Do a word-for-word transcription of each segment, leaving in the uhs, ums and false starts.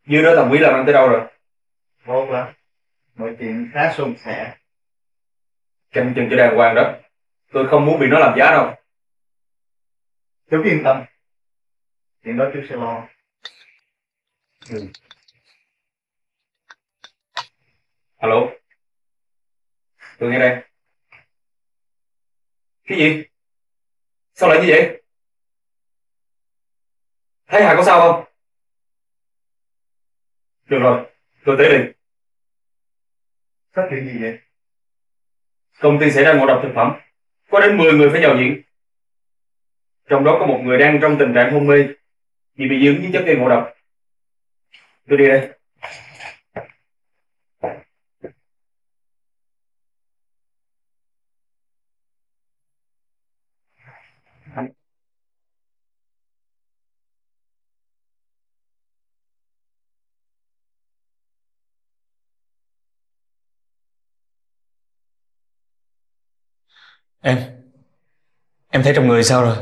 Dưới đó thằng Quý làm ăn tới đâu rồi? Tốt lắm, mọi chuyện khá suôn sẻ. Canh chừng cho đàng hoàng đó. Tôi không muốn bị nó làm giá đâu. Chú yên tâm, chuyện đó chú sẽ lo. Ừ. Alo, tôi nghe đây. Cái gì? Sao lại như vậy? Thấy Hà có sao không? Được rồi, tôi tới đi. Có chuyện gì vậy? Công ty xảy ra ngộ độc thực phẩm. Có đến mười người phải vào viện. Trong đó có một người đang trong tình trạng hôn mê vì bị dính với chất gây ngộ độc. Tôi đi đây. Em Em thấy trong người sao rồi?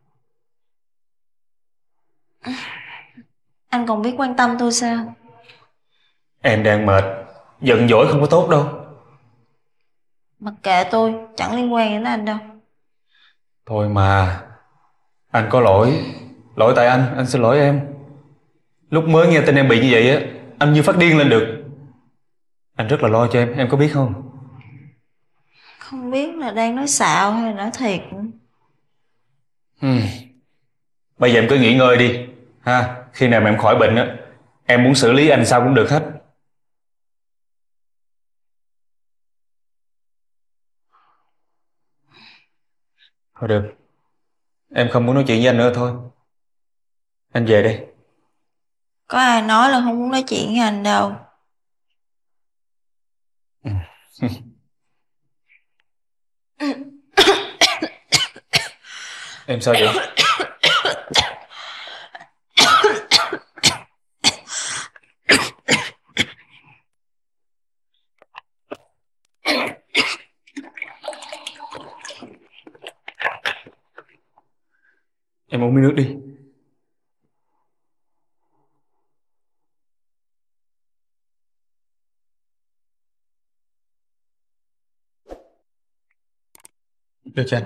Anh còn biết quan tâm tôi sao? Em đang mệt. Giận dỗi không có tốt đâu. Mặc kệ tôi, chẳng liên quan đến anh đâu. Thôi mà, anh có lỗi. Lỗi tại anh, anh xin lỗi em. Lúc mới nghe tin em bị như vậy á, anh như phát điên lên được. Anh rất là lo cho em, em có biết không? Không biết là đang nói xạo hay là nói thiệt. Hmm. Bây giờ em cứ nghỉ ngơi đi ha. Khi nào mà em khỏi bệnh á, em muốn xử lý anh sao cũng được hết. Thôi được, em không muốn nói chuyện với anh nữa thôi. Anh về đây. Có ai nói là không muốn nói chuyện với anh đâu. Em sao vậy? Em uống miếng nước đi. Đưa cho anh.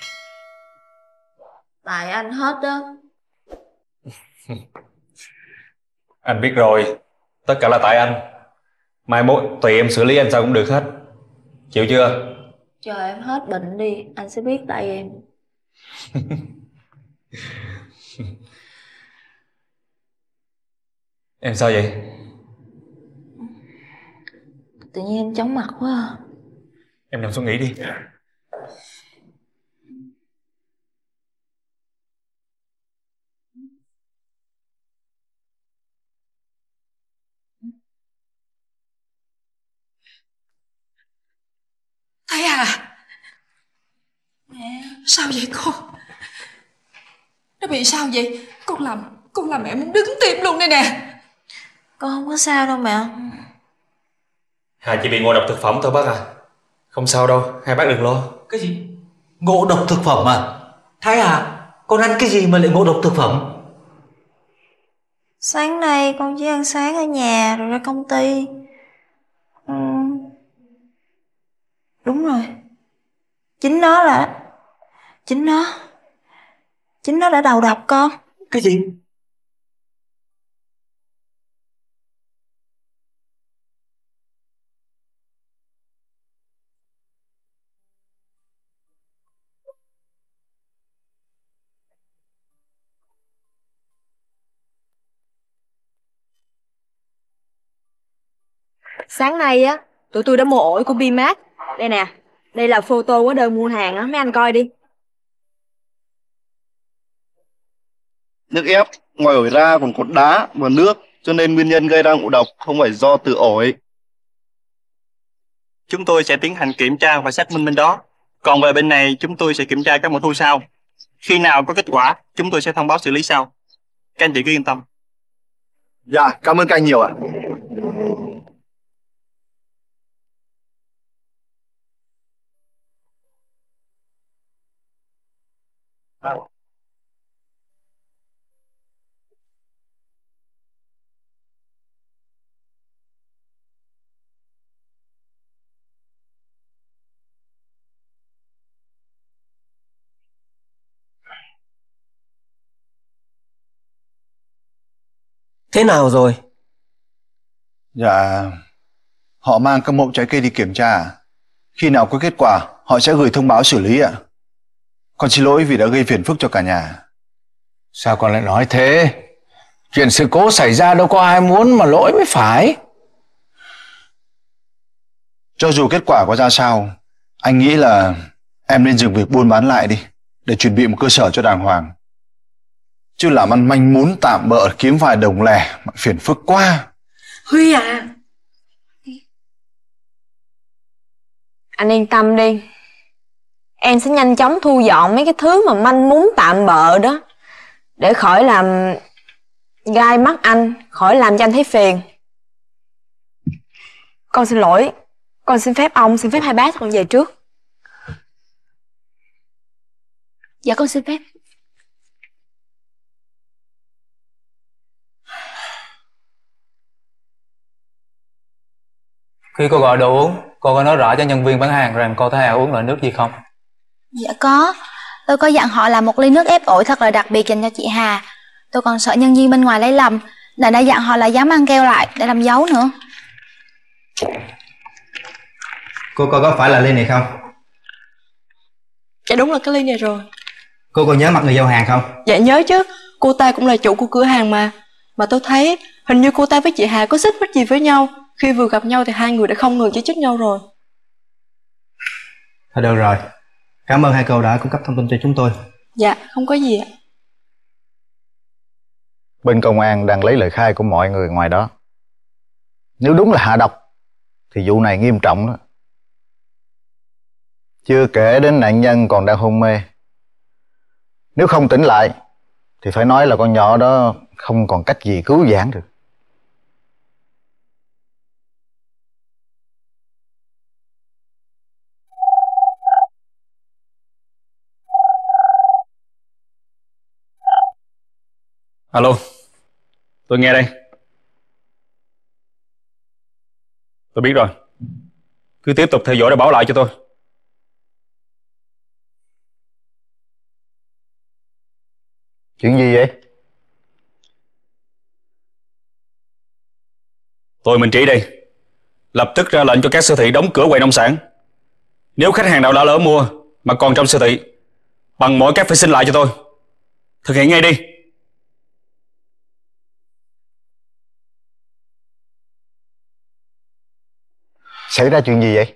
Tại anh hết đó. Anh biết rồi, tất cả là tại anh. Mai mốt tùy em xử lý anh sao cũng được hết. Chịu chưa? Chờ em hết bệnh đi, anh sẽ biết tại em. Em sao vậy? Tự nhiên em chóng mặt quá à. Em nằm xuống nghỉ đi. Thấy à? Mẹ, Sao vậy con? Nó bị sao vậy? Con làm Con làm mẹ muốn đứng tim luôn đây nè. con không có sao đâu mẹ. Hà chỉ bị ngộ độc thực phẩm thôi bác à. Không sao đâu, hai bác đừng lo. Cái gì? Ngộ độc thực phẩm à? Thái à, con ăn cái gì mà lại ngộ độc thực phẩm? Sáng nay con chỉ ăn sáng ở nhà rồi ra công ty. Ừ, đúng rồi. Chính nó là... Chính nó... Chính nó đã đầu độc con. Cái gì? Sáng nay á, tụi tôi đã mua ổi của Bimax. Đây nè, đây là photo của đơn mua hàng á, mấy anh coi đi. Nước ép, ngoài ổi ra còn có đá và nước, cho nên nguyên nhân gây ra ngộ độc không phải do từ ổi. Chúng tôi sẽ tiến hành kiểm tra và xác minh bên đó. Còn về bên này, chúng tôi sẽ kiểm tra các mẫu thu sau. Khi nào có kết quả, chúng tôi sẽ thông báo xử lý sau. Các anh chị cứ yên tâm. Dạ, cảm ơn các anh nhiều ạ. Thế nào rồi? Dạ, họ mang các mẫu trái cây đi kiểm tra. Khi nào có kết quả, họ sẽ gửi thông báo xử lý ạ. Con xin lỗi vì đã gây phiền phức cho cả nhà. Sao con lại nói thế? Chuyện sự cố xảy ra đâu có ai muốn mà lỗi mới phải. Cho dù kết quả có ra sao, anh nghĩ là em nên dừng việc buôn bán lại đi, để chuẩn bị một cơ sở cho đàng hoàng. Chứ làm ăn manh mún tạm bợ kiếm vài đồng lẻ mà phiền phức quá. Huy à, anh yên tâm đi, em sẽ nhanh chóng thu dọn mấy cái thứ mà manh mún tạm bợ đó, để khỏi làm gai mắt anh, khỏi làm cho anh thấy phiền. Con xin lỗi, con xin phép ông, xin phép hai bác, con về trước. Dạ con xin phép. Khi cô gọi đồ uống, cô có nói rõ cho nhân viên bán hàng rằng cô thấy Hà uống loại nước gì không? Dạ có, tôi có dặn họ làm một ly nước ép ổi thật là đặc biệt dành cho chị Hà. Tôi còn sợ nhân viên bên ngoài lấy lầm, nên đã dặn họ là dám ăn keo lại để làm dấu nữa. Cô coi có phải là ly này không? Dạ đúng là cái ly này rồi. Cô còn nhớ mặt người giao hàng không? Dạ nhớ chứ, cô ta cũng là chủ của cửa hàng mà. Mà tôi thấy hình như cô ta với chị Hà có xích mích gì với nhau. Khi vừa gặp nhau thì hai người đã không ngừng chỉ trích nhau rồi. Thôi được rồi, cảm ơn hai cô đã cung cấp thông tin cho chúng tôi. Dạ không có gì ạ. Bên công an đang lấy lời khai của mọi người ngoài đó. Nếu đúng là hạ độc thì vụ này nghiêm trọng đó. Chưa kể đến nạn nhân còn đang hôn mê. Nếu không tỉnh lại thì phải nói là con nhỏ đó không còn cách gì cứu vãn được. Alo, tôi nghe đây. Tôi biết rồi. Cứ tiếp tục theo dõi để báo lại cho tôi. Chuyện gì vậy? Tôi Minh Trí đây. Lập tức ra lệnh cho các siêu thị đóng cửa quầy nông sản. Nếu khách hàng nào đã lỡ mua mà còn trong siêu thị, bằng mọi cách phải xin lại cho tôi. Thực hiện ngay đi. Xảy ra chuyện gì vậy?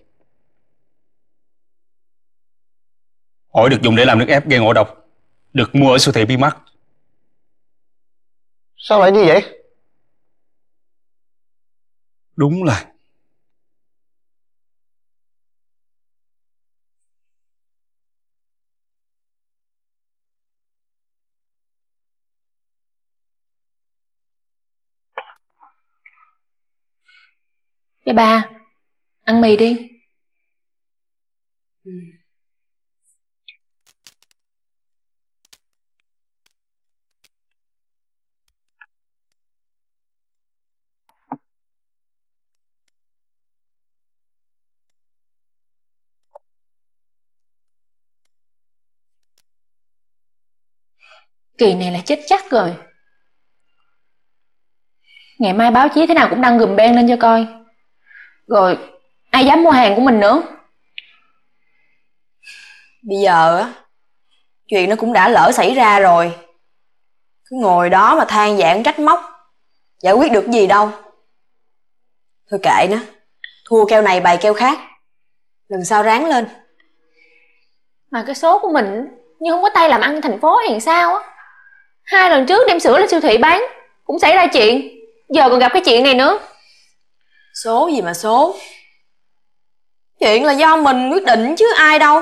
Ổi được dùng để làm nước ép gây ngộ độc, được mua ở siêu thị Bimax. Sao lại như vậy? Đúng là Dạ bà, ăn mì đi. Ừ. Kỳ này là chết chắc rồi. Ngày mai báo chí thế nào cũng đăng gùm beng lên cho coi. Rồi ai dám mua hàng của mình nữa. Bây giờ á, chuyện nó cũng đã lỡ xảy ra rồi. Cứ ngồi đó mà than vãn trách móc, giải quyết được gì đâu. Thôi kệ nó, thua keo này bày keo khác, lần sau ráng lên. Mà cái số của mình như không có tay làm ăn thành phố hay sao á. Hai lần trước đem sữa lên siêu thị bán cũng xảy ra chuyện, giờ còn gặp cái chuyện này nữa. Số gì mà số, chuyện là do mình quyết định chứ ai đâu.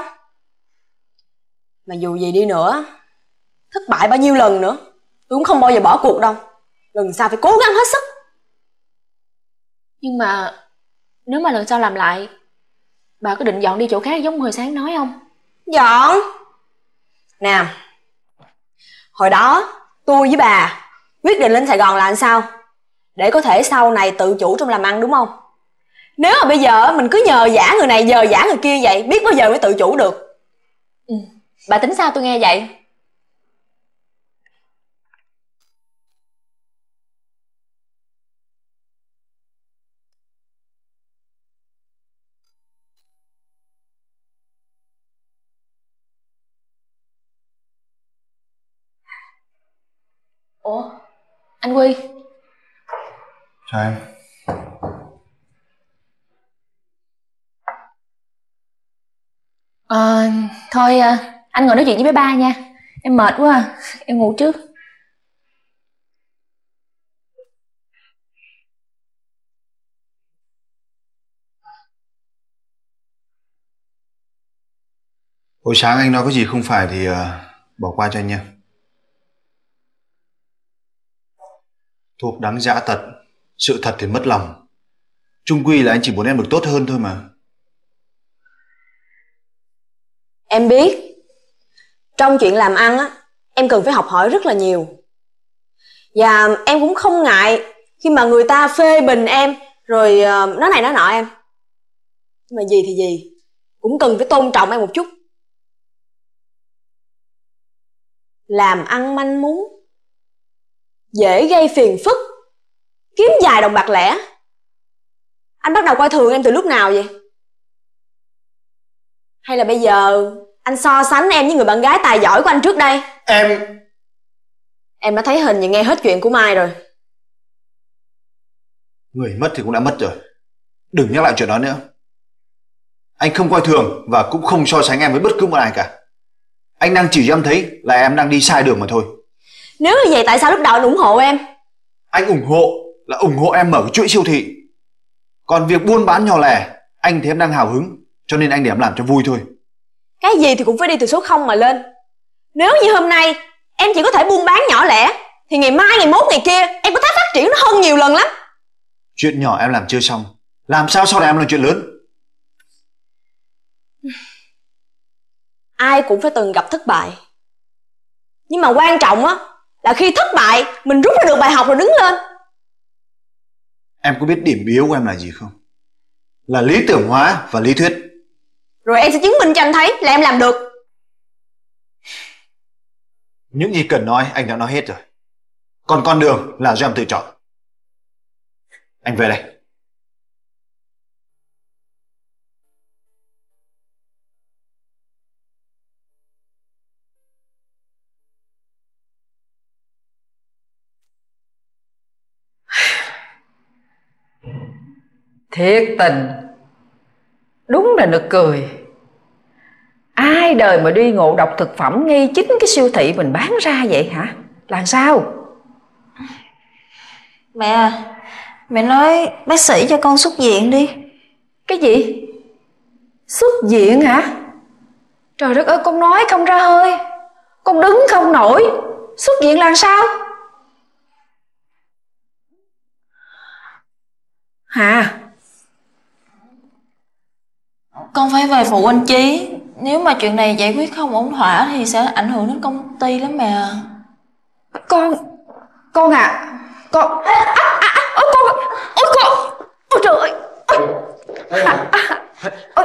Mà dù gì đi nữa, thất bại bao nhiêu lần nữa, tôi cũng không bao giờ bỏ cuộc đâu. Lần sau phải cố gắng hết sức. Nhưng mà nếu mà lần sau làm lại, bà có định dọn đi chỗ khác giống hồi sáng nói không? Dọn? Nè, hồi đó tôi với bà quyết định lên Sài Gòn là làm sao? Để có thể sau này tự chủ trong làm ăn đúng không? Nếu mà bây giờ mình cứ nhờ vả người này nhờ vả người kia vậy, biết bao giờ mới tự chủ được. Ừ, bà tính sao tôi nghe vậy? Ủa, anh Quy. Chào em. Ờ, thôi à, anh ngồi nói chuyện với bé ba nha. Em mệt quá à. Em ngủ trước. Hồi sáng anh nói có gì không phải thì uh, bỏ qua cho anh nha. Thuốc đắng dã tật, sự thật thì mất lòng. Chung quy là anh chỉ muốn em được tốt hơn thôi mà. Em biết, trong chuyện làm ăn á, em cần phải học hỏi rất là nhiều. Và em cũng không ngại khi mà người ta phê bình em, rồi uh, nói này nói nọ em. Nhưng mà gì thì gì, cũng cần phải tôn trọng em một chút. Làm ăn manh mún, dễ gây phiền phức, kiếm vài đồng bạc lẻ. Anh bắt đầu coi thường em từ lúc nào vậy? Hay là bây giờ anh so sánh em với người bạn gái tài giỏi của anh trước đây? Em... Em đã thấy hình và nghe hết chuyện của Mai rồi. Người mất thì cũng đã mất rồi. Đừng nhắc lại chuyện đó nữa. Anh không coi thường và cũng không so sánh em với bất cứ một ai cả. Anh đang chỉ cho em thấy là em đang đi sai đường mà thôi. Nếu như vậy tại sao lúc đầu anh ủng hộ em? Anh ủng hộ là ủng hộ em mở cái chuỗi siêu thị. Còn việc buôn bán nhỏ lẻ, anh thấy em đang hào hứng, cho nên anh để em làm cho vui thôi. Cái gì thì cũng phải đi từ số không mà lên. Nếu như hôm nay em chỉ có thể buôn bán nhỏ lẻ, thì ngày mai, ngày mốt, ngày kia em có thể phát triển nó hơn nhiều lần lắm. Chuyện nhỏ em làm chưa xong, làm sao sau này em làm chuyện lớn? Ai cũng phải từng gặp thất bại. Nhưng mà quan trọng á là khi thất bại mình rút ra được bài học rồi đứng lên. Em có biết điểm yếu của em là gì không? Là lý tưởng hóa và lý thuyết. Rồi em sẽ chứng minh cho anh thấy là em làm được. Những gì cần nói anh đã nói hết rồi. Còn con đường là do em tự chọn. Anh về đây. Thiệt tình, đúng là nực cười. Ai đời mà đi ngộ độc thực phẩm ngay chính cái siêu thị mình bán ra vậy hả? Làm sao? Mẹ à, mẹ nói bác sĩ cho con xuất viện đi. Cái gì? Xuất viện hả? Trời đất ơi, con nói không ra hơi, con đứng không nổi. Xuất viện làm sao? Hả? Con phải về phụ anh Chí. Nếu mà chuyện này giải quyết không ổn thỏa thì sẽ ảnh hưởng đến công ty lắm mẹ à. Con... Con à? Con... À, à, à, ôi con... Ôi con... Ôi trời ơi... Ôi... À, à, ôi...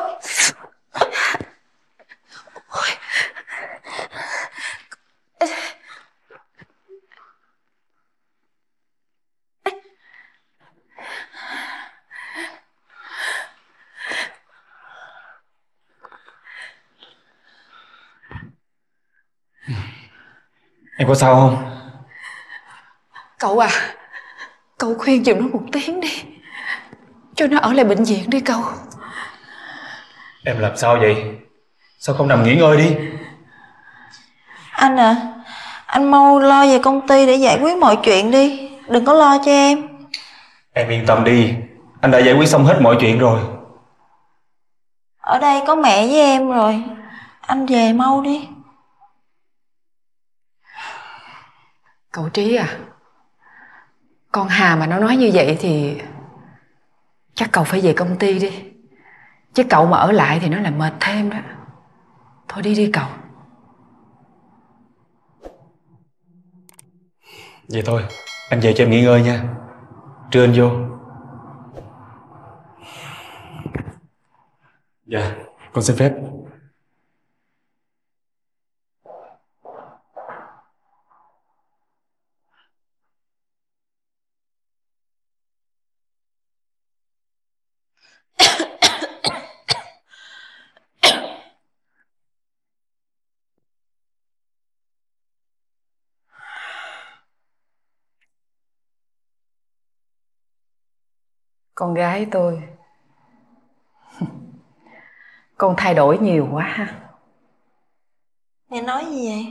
Em có sao không? Cậu à, cậu khuyên giùm nó một tiếng đi, cho nó ở lại bệnh viện đi cậu. Em làm sao vậy? Sao không nằm nghỉ ngơi đi? Anh à, anh mau lo về công ty để giải quyết mọi chuyện đi. Đừng có lo cho em. Em yên tâm đi, anh đã giải quyết xong hết mọi chuyện rồi. Ở đây có mẹ với em rồi. Anh về mau đi. Cậu Trí à, con Hà mà nó nói như vậy thì chắc cậu phải về công ty đi. Chứ cậu mà ở lại thì nó làm mệt thêm đó. Thôi đi đi cậu. Vậy thôi, anh về cho em nghỉ ngơi nha. Trưa anh vô. Dạ, con xin phép. Con gái tôi. Con thay đổi nhiều quá ha. Mẹ nói gì vậy?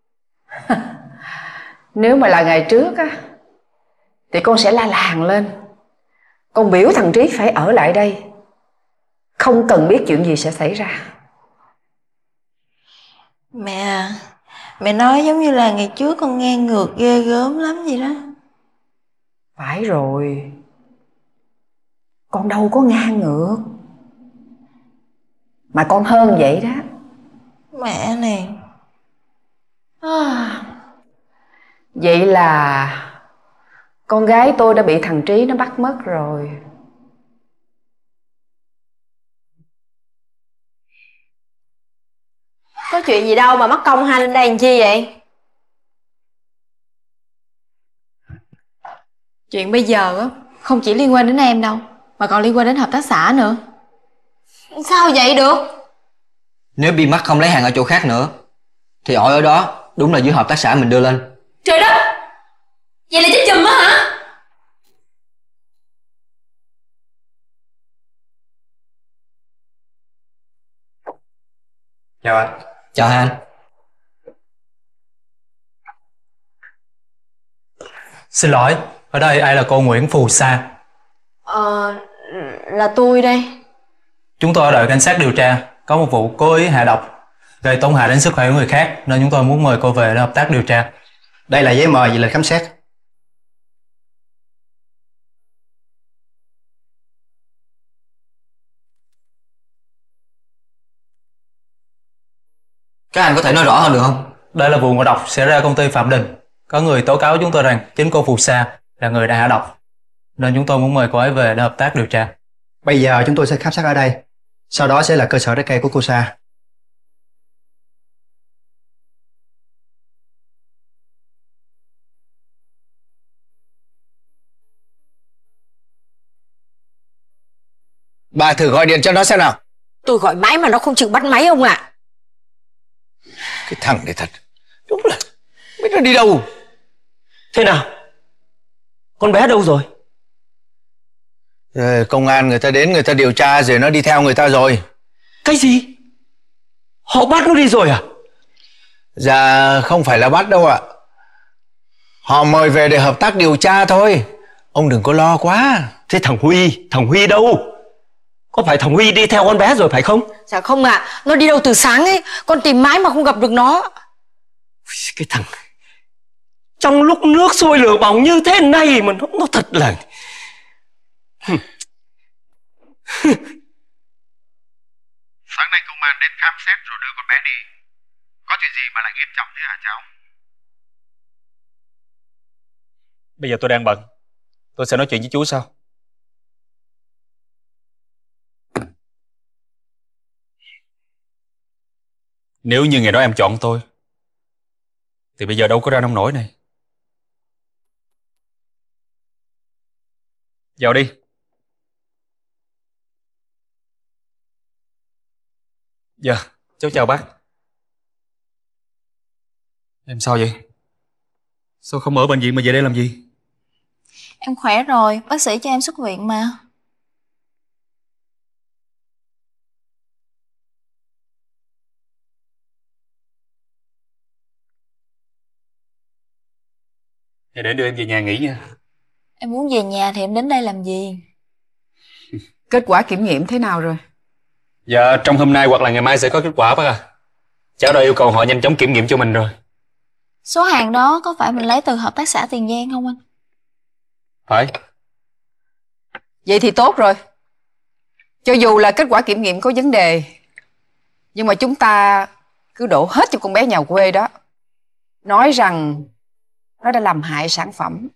Nếu mà là ngày trước á thì con sẽ la làng lên, con biểu thằng Trí phải ở lại đây, không cần biết chuyện gì sẽ xảy ra. Mẹ à, mẹ nói giống như là ngày trước con ngang ngược ghê gớm lắm vậy đó. Phải rồi, con đâu có ngang ngược, mà con hơn vậy đó. Mẹ này. À, vậy là con gái tôi đã bị thằng Trí nó bắt mất rồi. Có chuyện gì đâu mà mất công hai lên đây làm chi vậy? Chuyện bây giờ á không chỉ liên quan đến em đâu, mà còn liên quan đến hợp tác xã nữa. Sao vậy được? Nếu bị mắc không lấy hàng ở chỗ khác nữa thì ổi ở đó đúng là dưới hợp tác xã mình đưa lên. Trời đất! Vậy là chết chùm á hả? Chào anh. Chào anh. Xin lỗi, ở đây ai là cô Nguyễn Phù Sa? Ờ, là tôi đây. Chúng tôi ở đội cảnh sát điều tra có một vụ cố ý hạ độc gây tổn hại đến sức khỏe của người khác, nên chúng tôi muốn mời cô về để hợp tác điều tra. Đây là giấy mời về lệnh khám xét. Các anh có thể nói rõ hơn được không? Đây là vụ ngộ độc xảy ra công ty Phạm Đình. Có người tố cáo chúng tôi rằng chính cô Phù Sa là người đã hạ độc, nên chúng tôi muốn mời cô ấy về để hợp tác điều tra. Bây giờ chúng tôi sẽ khám xét ở đây, sau đó sẽ là cơ sở trái cây của cô Sa. Bà thử gọi điện cho nó xem nào. Tôi gọi mãi mà nó không chịu bắt máy ông ạ. À. Cái thằng này thật, đúng là biết nó đi đâu. Thế nào? Con bé đâu rồi? Rồi, công an người ta đến người ta điều tra rồi, nó đi theo người ta rồi. Cái gì? Họ bắt nó đi rồi à? Dạ không phải là bắt đâu ạ. Họ mời về để hợp tác điều tra thôi. Ông đừng có lo quá. Thế thằng Huy, thằng Huy đâu? Có phải thằng Huy đi theo con bé rồi phải không? Dạ không ạ, à, nó đi đâu từ sáng ấy, con tìm mãi mà không gặp được nó. Cái thằng trong lúc nước sôi lửa bỏng như thế này mà nó, nó thật là... Sáng nay công an đến khám xét rồi đưa con bé đi. Có chuyện gì mà lại nghiêm trọng thế hả cháu? Bây giờ tôi đang bận, tôi sẽ nói chuyện với chú sau. Nếu như ngày đó em chọn tôi thì bây giờ đâu có ra nông nổi này. Vào đi. Dạ, cháu chào bác. Em sao vậy? Sao không ở bệnh viện mà về đây làm gì? Em khỏe rồi, bác sĩ cho em xuất viện mà. Thì để đưa em về nhà nghỉ nha. Em muốn về nhà thì em đến đây làm gì? Kết quả kiểm nghiệm thế nào rồi? Dạ, trong hôm nay hoặc là ngày mai sẽ có kết quả bác à. Cháu đã yêu cầu họ nhanh chóng kiểm nghiệm cho mình rồi. Số hàng đó có phải mình lấy từ hợp tác xã Tiền Giang không anh? Phải. Vậy thì tốt rồi. Cho dù là kết quả kiểm nghiệm có vấn đề, nhưng mà chúng ta cứ đổ hết cho con bé nhà quê đó, nói rằng nó đã làm hại sản phẩm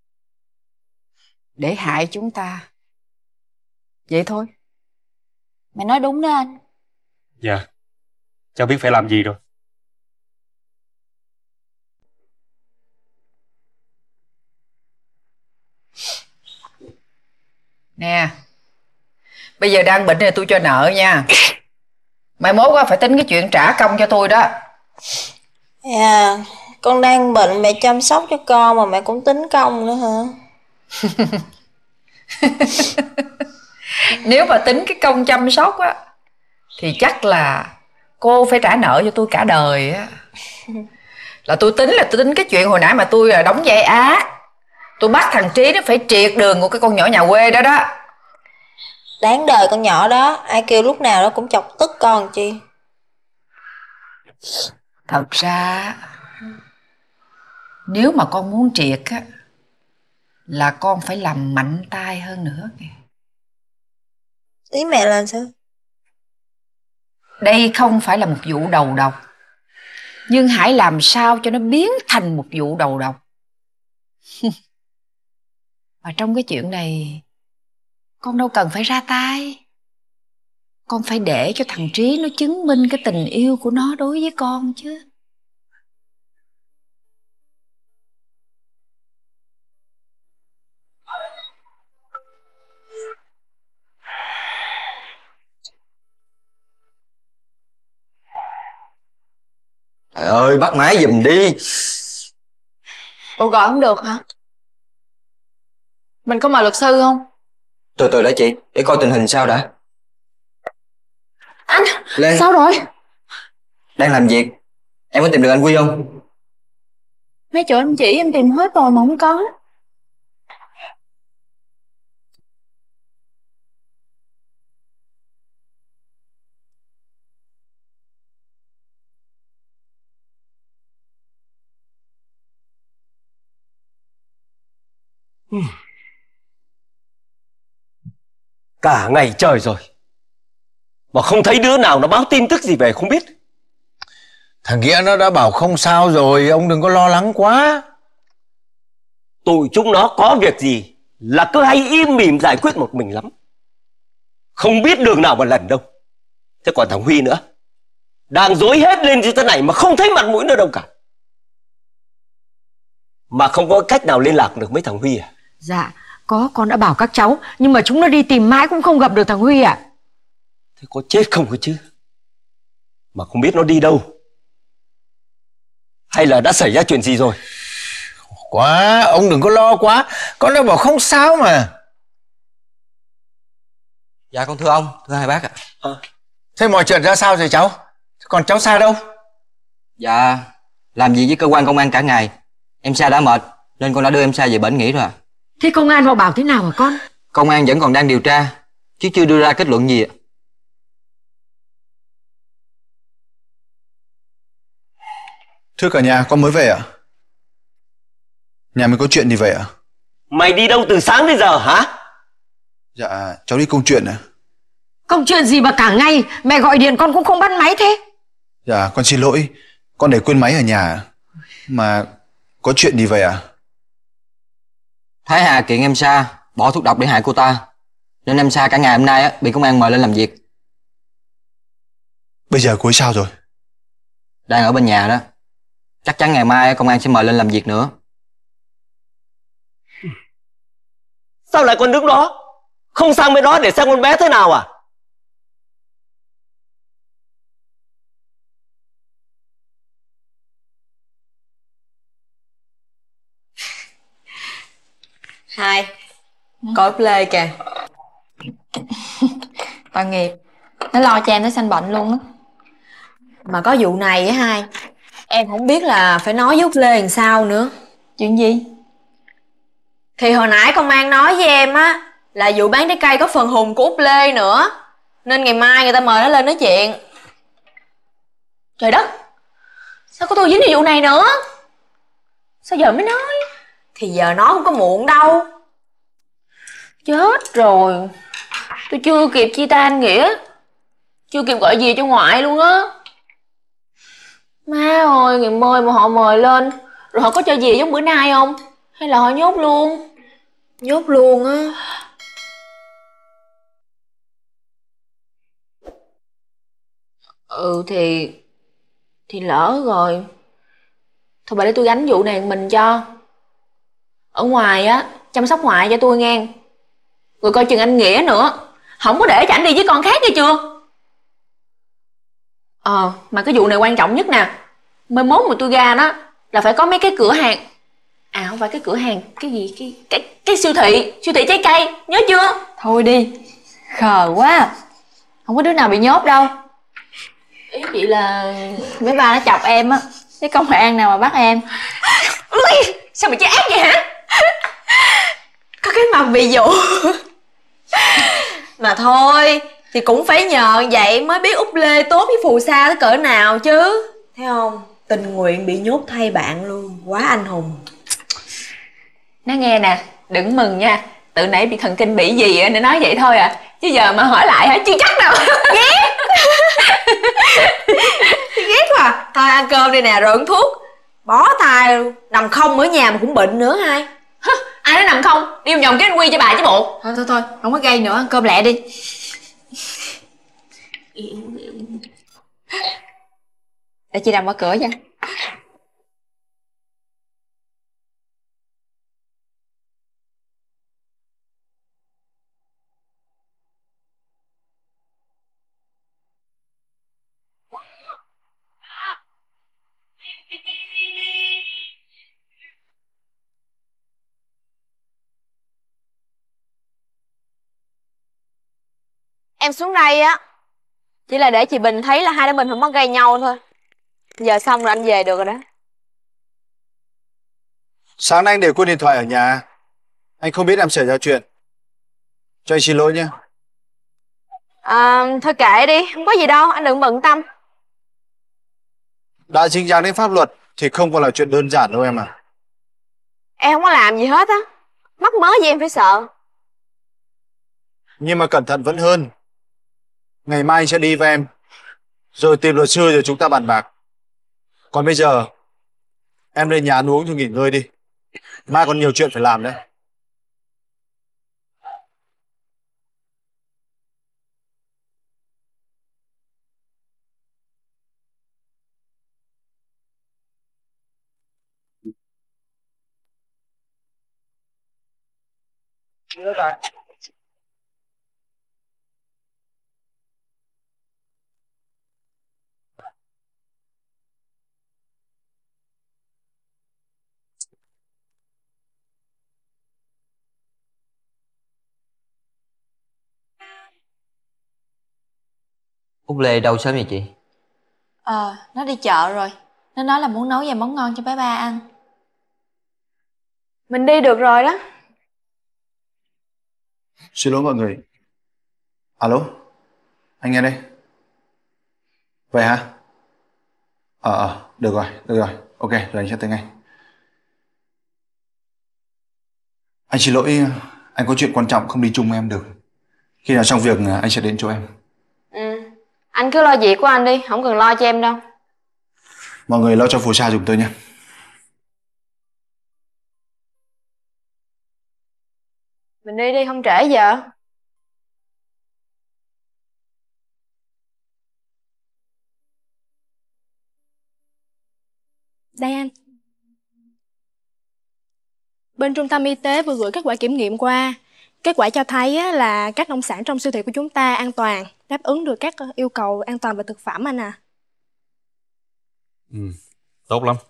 để hại chúng ta. Vậy thôi. Mày nói đúng đó anh. Dạ, cháu biết phải làm gì rồi. Nè, bây giờ đang bệnh thì tôi cho nợ nha. Mai mốt á phải tính cái chuyện trả công cho tôi đó. À, con đang bệnh mẹ chăm sóc cho con mà mẹ cũng tính công nữa hả? Nếu mà tính cái công chăm sóc á thì chắc là cô phải trả nợ cho tôi cả đời á. Là tôi tính là tôi tính cái chuyện hồi nãy mà tôi đóng vai Á. Tôi bắt thằng Trí nó phải triệt đường của cái con nhỏ nhà quê đó đó. Đáng đời con nhỏ đó, ai kêu lúc nào nó cũng chọc tức con chi. Thật ra nếu mà con muốn triệt á là con phải làm mạnh tay hơn nữa kìa. Ý mẹ là sao? Đây không phải là một vụ đầu độc, nhưng hãy làm sao cho nó biến thành một vụ đầu độc. Mà trong cái chuyện này con đâu cần phải ra tay. Con phải để cho thằng Trí nó chứng minh cái tình yêu của nó đối với con chứ. Trời ơi, bắt máy giùm đi. Ủa gọi không được hả? Mình có mời luật sư không? Từ từ đã chị, để coi tình hình sao đã. Anh, Lên. sao rồi? Đang làm việc. Em có tìm được anh Quy không? Mấy chỗ em chỉ em tìm hết rồi mà không có. Cả ngày trời rồi mà không thấy đứa nào nó báo tin tức gì về không biết. Thằng Nghĩa nó đã bảo không sao rồi, ông đừng có lo lắng quá. Tụi chúng nó có việc gì là cứ hay im mỉm giải quyết một mình lắm, không biết đường nào mà lần đâu. Thế còn thằng Huy nữa, đang dối hết lên như thế này mà không thấy mặt mũi nữa đâu cả. Mà không có cách nào liên lạc được với thằng Huy à? Dạ, có, con đã bảo các cháu, nhưng mà chúng nó đi tìm mãi cũng không gặp được thằng Huy ạ. À? Thế có chết không cơ chứ? Mà không biết nó đi đâu, hay là đã xảy ra chuyện gì rồi? Quá, ông đừng có lo quá. Con đã bảo không sao mà. Dạ con thưa ông, thưa hai bác ạ. À. Thế mọi chuyện ra sao rồi cháu? Còn cháu Sa đâu? Dạ, làm việc với cơ quan công an cả ngày. Em Sa đã mệt nên con đã đưa em Sa về bển nghỉ rồi ạ. Thế công an họ bảo thế nào hả con? Công an vẫn còn đang điều tra, chứ chưa đưa ra kết luận gì ạ. Thưa cả nhà, con mới về ạ. Nhà mình có chuyện gì vậy ạ? Mày đi đâu từ sáng đến giờ hả? Dạ, cháu đi công chuyện ạ. Công chuyện gì mà cả ngày mẹ gọi điện con cũng không bắt máy thế? Dạ, con xin lỗi. Con để quên máy ở nhà. Mà có chuyện gì vậy ạ? Thái Hà kiện em Sa bỏ thuốc độc để hại cô ta, nên em Sa cả ngày hôm nay á, bị công an mời lên làm việc. Bây giờ cô ấy sao rồi? Đang ở bên nhà đó. Chắc chắn ngày mai công an sẽ mời lên làm việc nữa. Sao lại còn đứng đó? Không sang bên đó để xem con bé thế nào à? Hai, coi play kìa. Tội nghiệp, nó lo cho em nó sanh bệnh luôn á. Mà có vụ này á Hai, em không biết là phải nói với Út Lê làm sao nữa. Chuyện gì? Thì hồi nãy công an nói với em á là vụ bán trái cây có phần hùng của Út Lê nữa, nên ngày mai người ta mời nó lên nói chuyện. Trời đất, sao có tôi dính vào vụ này nữa? Sao giờ mới nói? Thì giờ nói không có muộn đâu. Chết rồi, tôi chưa kịp chia tay anh Nghĩa, chưa kịp gọi gì cho ngoại luôn á. Má ơi, ngày mời mà họ mời lên, rồi họ có cho gì giống bữa nay không? Hay là họ nhốt luôn? Nhốt luôn á. Ừ thì... Thì lỡ rồi. Thôi bà để tôi gánh vụ này mình cho. Ở ngoài á, chăm sóc ngoại cho tôi nghe. Rồi coi chừng anh Nghĩa nữa, không có để cho ảnh đi với con khác nghe chưa? Ờ, mà cái vụ này quan trọng nhất nè. Mai mốt mà tôi ra đó là phải có mấy cái cửa hàng À không phải cái cửa hàng, cái gì, cái cái cái siêu thị, siêu thị trái cây, nhớ chưa? Thôi đi, khờ quá. Không có đứa nào bị nhốt đâu. Ý chị là Mấy ba nó chọc em á, chứ không phải An nào mà bắt em. Ui, sao mày chơi ác vậy hả? Có cái mặt bị dụ. Mà thôi, thì cũng phải nhờ vậy mới biết Út Lê tốt với phù sa tới cỡ nào chứ. Thấy không? Tình nguyện bị nhốt thay bạn luôn. Quá anh hùng. Nói nghe nè, đừng mừng nha. Tự nãy bị thần kinh bị gì nên nói vậy thôi à. Chứ giờ mà hỏi lại hả, chưa chắc đâu. Ghét. Ghét mà. Thôi ăn cơm đi nè, rồi uống thuốc. Bó tay luôn. Nằm không ở nhà mà cũng bệnh nữa hai. Hả? Ai nói nằm không? Đi vòng vòng cái anh Quy cho bà chứ bộ. Thôi thôi thôi, không có gây nữa, ăn cơm lẹ đi. Để chị nằm mở cửa cho. Em xuống đây á chỉ là để chị Bình thấy là hai đứa mình không có gây nhau thôi. Giờ xong rồi anh về được rồi đó. Sáng nay anh để quên điện thoại ở nhà. Anh không biết em xảy ra chuyện. Cho anh xin lỗi nhé. À, thôi kệ đi, không có gì đâu, anh đừng bận tâm. Đã dính dáng đến pháp luật thì không còn là chuyện đơn giản đâu em à. Em không có làm gì hết á. Mắc mớ gì em phải sợ. Nhưng mà cẩn thận vẫn hơn. Ngày mai anh sẽ đi với em, rồi tìm luật sư rồi chúng ta bàn bạc. Còn bây giờ em lên nhà ăn uống rồi nghỉ ngơi đi. Mai còn nhiều chuyện phải làm đấy. Đưa lại. Út Lê đâu sớm vậy chị? Ờ, nó đi chợ rồi. Nó nói là muốn nấu vài món ngon cho bé ba ăn. Mình đi được rồi đó. Xin lỗi mọi người. Alo, anh nghe đây. Vậy hả? Ờ, ờ, được rồi, được rồi. Ok, rồi anh sẽ tới ngay. Anh xin lỗi, anh có chuyện quan trọng không đi chung với em được. Khi nào xong việc anh sẽ đến chỗ em. Ừ, anh cứ lo việc của anh đi, không cần lo cho em đâu. Mọi người lo cho phù sa giùm tôi nhé. Mình đi đi, không trễ giờ. Đây anh. Bên trung tâm y tế vừa gửi kết quả kiểm nghiệm qua. Kết quả cho thấy là các nông sản trong siêu thị của chúng ta an toàn, đáp ứng được các yêu cầu an toàn về thực phẩm anh à. Ừ, tốt lắm.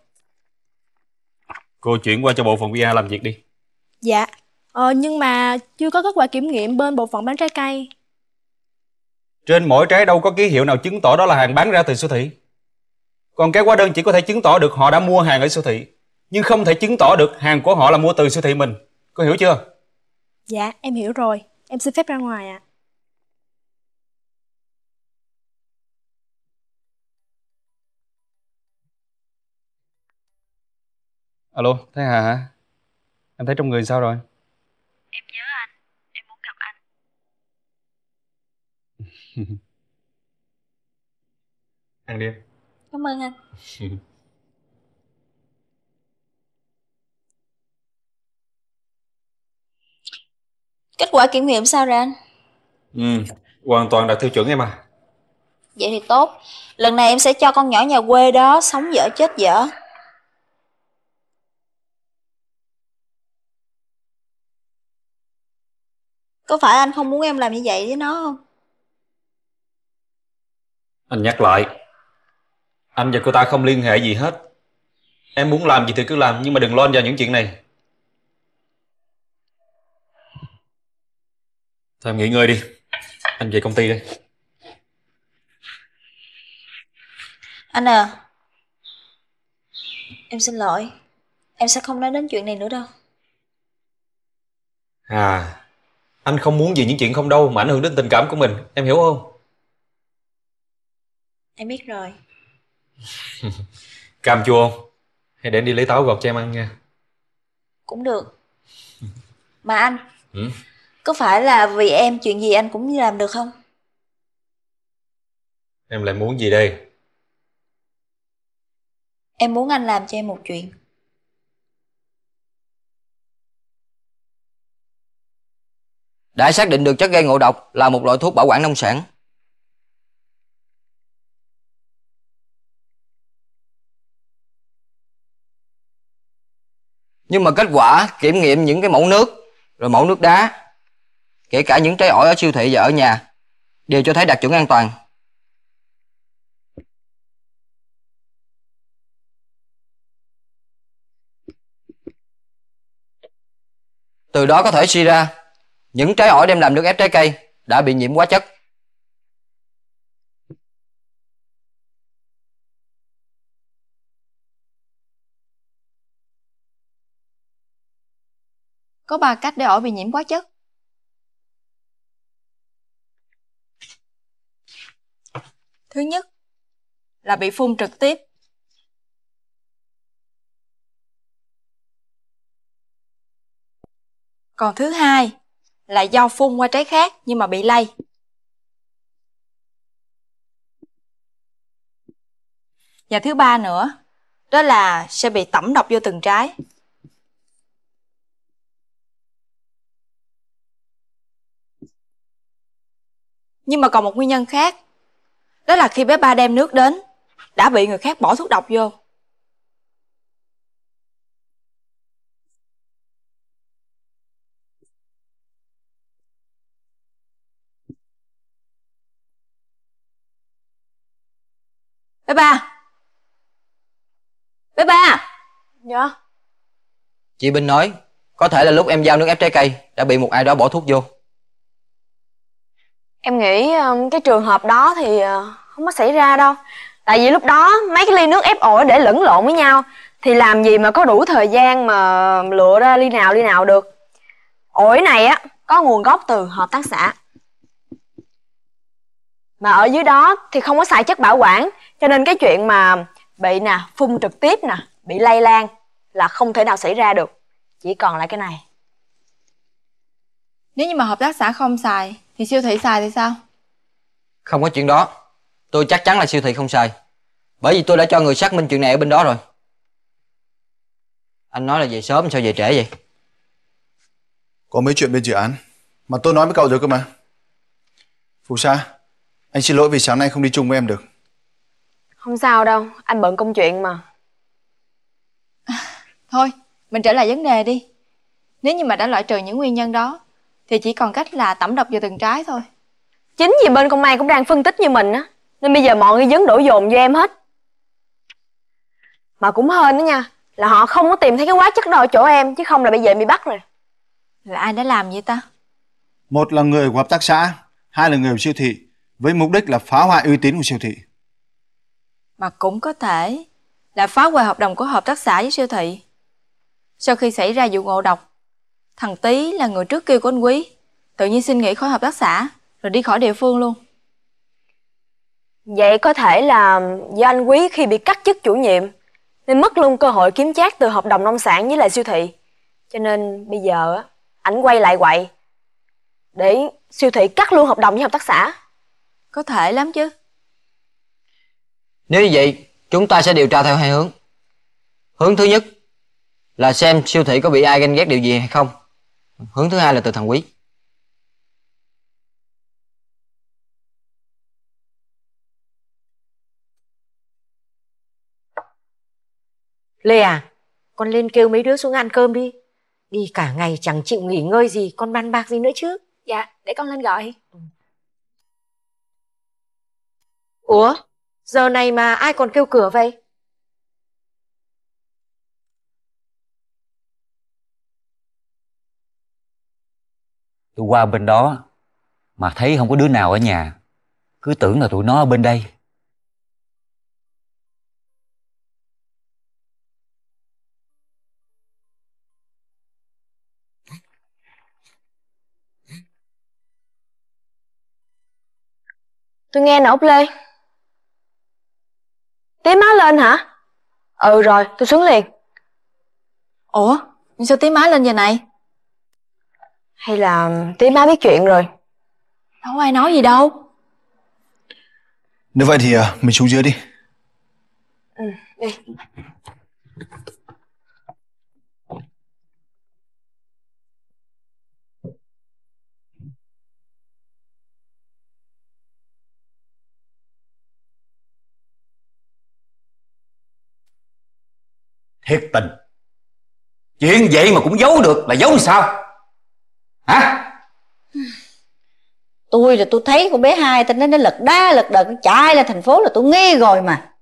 Cô chuyển qua cho bộ phận pê e làm việc đi. Dạ, ờ, nhưng mà chưa có kết quả kiểm nghiệm bên bộ phận bán trái cây. Trên mỗi trái đâu có ký hiệu nào chứng tỏ đó là hàng bán ra từ siêu thị. Còn cái hóa đơn chỉ có thể chứng tỏ được họ đã mua hàng ở siêu thị, nhưng không thể chứng tỏ được hàng của họ là mua từ siêu thị mình. Cô hiểu chưa? Dạ, em hiểu rồi. Em xin phép ra ngoài ạ. Alo, Thái Hà hả? Em thấy trong người sao rồi? Em nhớ anh, em muốn gặp anh. Ăn đi em. Cảm ơn anh. Kết quả kiểm nghiệm sao rồi anh? Ừ, hoàn toàn đạt tiêu chuẩn em à. Vậy thì tốt. Lần này em sẽ cho con nhỏ nhà quê đó sống dở chết dở. Có phải anh không muốn em làm như vậy với nó không? Anh nhắc lại, anh và cô ta không liên hệ gì hết. Em muốn làm gì thì cứ làm, nhưng mà đừng loan vào những chuyện này. Thôi em nghỉ ngơi đi, anh về công ty đây. Anh à, em xin lỗi. Em sẽ không nói đến chuyện này nữa đâu. À, anh không muốn gì những chuyện không đâu mà ảnh hưởng đến tình cảm của mình, em hiểu không? Em biết rồi. Cam chua không? Hay để anh đi lấy táo gọt cho em ăn nha. Cũng được. Mà anh, Ừ? có phải là vì em chuyện gì anh cũng làm được không? Em lại muốn gì đây? Em muốn anh làm cho em một chuyện. Đã xác định được chất gây ngộ độc là một loại thuốc bảo quản nông sản. Nhưng mà kết quả kiểm nghiệm những cái mẫu nước, rồi mẫu nước đá, kể cả những trái ổi ở siêu thị và ở nhà, đều cho thấy đạt chuẩn an toàn. Từ đó có thể suy ra những trái ổi đem làm nước ép trái cây đã bị nhiễm hóa chất. Có ba cách để ổi bị nhiễm hóa chất. Thứ nhất là bị phun trực tiếp. Còn thứ hai là do phun qua trái khác nhưng mà bị lây. Và thứ ba nữa, đó là sẽ bị tẩm độc vô từng trái. Nhưng mà còn một nguyên nhân khác, đó là khi bé ba đem nước đến, đã bị người khác bỏ thuốc độc vô. Bé ba! Bé ba! Dạ? Chị Bình nói, có thể là lúc em giao nước ép trái cây đã bị một ai đó bỏ thuốc vô. Em nghĩ um, cái trường hợp đó thì uh, không có xảy ra đâu. Tại vì lúc đó mấy cái ly nước ép ổi để lẫn lộn với nhau thì làm gì mà có đủ thời gian mà lựa ra ly nào ly nào được. Ổi này á có nguồn gốc từ hợp tác xã, mà ở dưới đó thì không có xài chất bảo quản, cho nên cái chuyện mà bị nè phun trực tiếp nè, bị lây lan là không thể nào xảy ra được. Chỉ còn lại cái này. Nếu như mà hợp tác xã không xài thì siêu thị xài thì sao? Không có chuyện đó. Tôi chắc chắn là siêu thị không xài, bởi vì tôi đã cho người xác minh chuyện này ở bên đó rồi. Anh nói là về sớm sao về trễ vậy? Có mấy chuyện bên dự án mà tôi nói với cậu rồi cơ mà. Phù Sa, anh xin lỗi vì sáng nay không đi chung với em được. Không sao đâu, anh bận công chuyện mà. Thôi, mình trở lại vấn đề đi. Nếu như mà đã loại trừ những nguyên nhân đó thì chỉ còn cách là tẩm độc vào từng trái thôi. Chính vì bên công an cũng đang phân tích như mình á, nên bây giờ mọi người vấn đổ dồn vô em hết. Mà cũng hên đó nha, là họ không có tìm thấy cái hóa chất đó ở chỗ em, chứ không là bây giờ em bị bắt rồi. Là ai đã làm vậy ta? Một là người của hợp tác xã, hai là người của siêu thị, với mục đích là phá hoại uy tín của siêu thị. Mà cũng có thể là phá hoại hợp đồng của hợp tác xã với siêu thị. Sau khi xảy ra vụ ngộ độc, thằng Tý là người trước kia của anh Quý tự nhiên xin nghỉ khỏi hợp tác xã rồi đi khỏi địa phương luôn. Vậy có thể là do anh Quý khi bị cắt chức chủ nhiệm nên mất luôn cơ hội kiếm trác từ hợp đồng nông sản với lại siêu thị. Cho nên bây giờ á, ảnh quay lại quậy để siêu thị cắt luôn hợp đồng với hợp tác xã. Có thể lắm chứ. Nếu như vậy, chúng ta sẽ điều tra theo hai hướng. Hướng thứ nhất là xem siêu thị có bị ai ganh ghét điều gì hay không. Hướng thứ hai là từ thằng Quý. Lê à, con lên kêu mấy đứa xuống ăn cơm đi. Đi cả ngày chẳng chịu nghỉ ngơi gì, con bàn bạc gì nữa chứ. Dạ, để con lên gọi. Ủa, giờ này mà ai còn kêu cửa vậy? Tôi qua bên đó mà thấy không có đứa nào ở nhà, cứ tưởng là tụi nó ở bên đây. Tôi nghe nè Út Lê. Tí má lên hả? Ừ rồi, tôi xuống liền. Ủa, sao tí má lên giờ này? Hay là tí má biết chuyện rồi? Đâu có ai nói gì đâu. Nếu vậy thì à, mình xuống dưới đi. Ừ, đi. Thiệt tình, chuyện vậy mà cũng giấu được là giấu sao hả? Tôi là tôi thấy con bé hai tên nó nó lật đá lật đật chạy ra thành phố là tôi nghe rồi mà.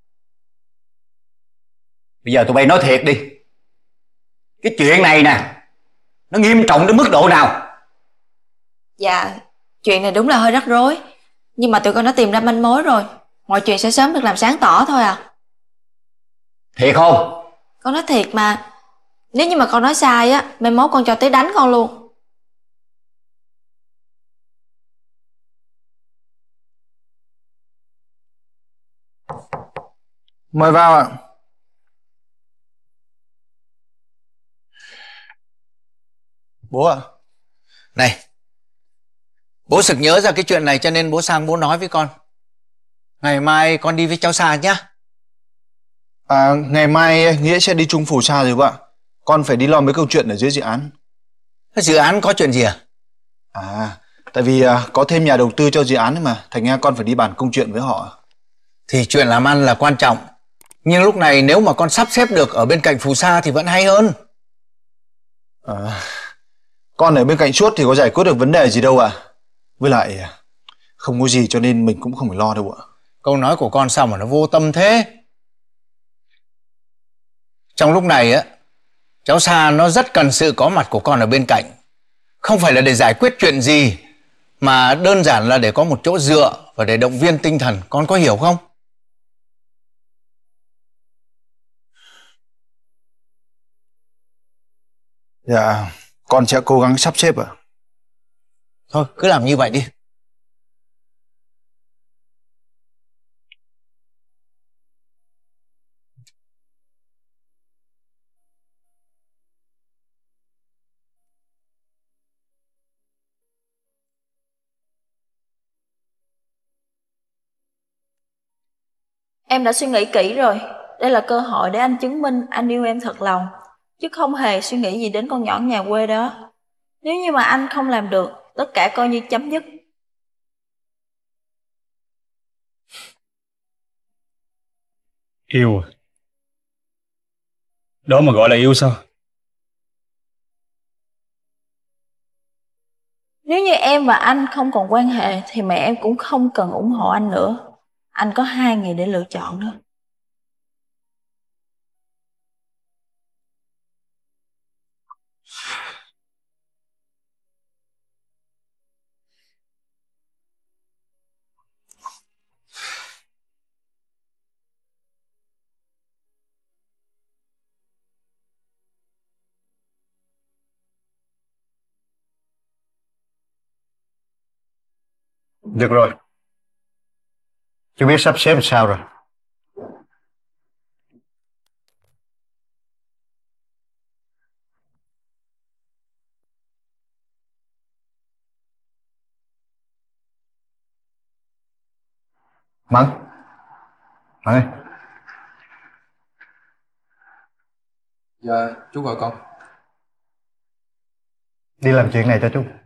Bây giờ tụi bay nói thiệt đi, cái chuyện này nè nó nghiêm trọng đến mức độ nào? Dạ, chuyện này đúng là hơi rắc rối, nhưng mà tụi con đã tìm ra manh mối rồi. Mọi chuyện sẽ sớm được làm sáng tỏ thôi à. Thiệt không? Con nói thiệt mà. Nếu như mà con nói sai á, mai mốt con cho tới đánh con luôn. Mời vào ạ. Bố ạ. Này, bố sực nhớ ra cái chuyện này cho nên bố sang bố nói với con. Ngày mai con đi với cháu Sa nhá. À, ngày mai Nghĩa sẽ đi chung Phù Sa rồi bố ạ. Con phải đi lo mấy câu chuyện ở dưới dự án. Dự án có chuyện gì à? À, tại vì à, có thêm nhà đầu tư cho dự án mà, thành ra con phải đi bàn công chuyện với họ. Thì chuyện làm ăn là quan trọng, nhưng lúc này nếu mà con sắp xếp được ở bên cạnh Phù Sa thì vẫn hay hơn. À, con ở bên cạnh suốt thì có giải quyết được vấn đề gì đâu ạ. À. Với lại không có gì cho nên mình cũng không phải lo đâu ạ. Câu nói của con sao mà nó vô tâm thế? Trong lúc này á, cháu Sa nó rất cần sự có mặt của con ở bên cạnh. Không phải là để giải quyết chuyện gì, mà đơn giản là để có một chỗ dựa và để động viên tinh thần. Con có hiểu không? Dạ, con sẽ cố gắng sắp xếp ạ. Thôi, cứ làm như vậy đi. Em đã suy nghĩ kỹ rồi. Đây là cơ hội để anh chứng minh anh yêu em thật lòng, chứ không hề suy nghĩ gì đến con nhỏ nhà quê đó. Nếu như mà anh không làm được, tất cả coi như chấm dứt. Yêu à? Đó mà gọi là yêu sao? Nếu như em và anh không còn quan hệ thì mẹ em cũng không cần ủng hộ anh nữa. Anh có hai ngày để lựa chọn đó. Được rồi. Chú biết sắp xếp làm sao rồi. Mẫn. Mẫn ơi. Dạ, chú gọi con. Đi làm chuyện này cho chú.